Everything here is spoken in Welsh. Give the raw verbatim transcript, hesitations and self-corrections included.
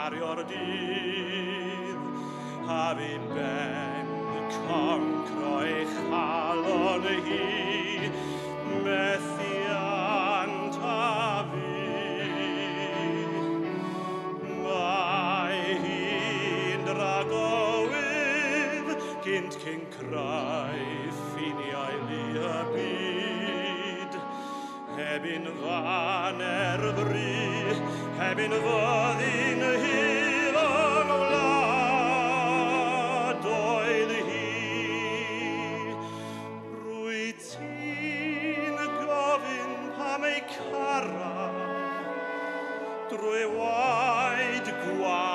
cario'r dydd, a fi'n ben concro ei chalon hi, methiant a fi. Mae hi'n dragowydd, gynt cyn creu ffiniau li y byd, hebyn fan erbry, hebyn fyddi'n hydd o'n wlad oedd hi. Rwyt ti'n gofyn pam ei cara, drwy waed gwaed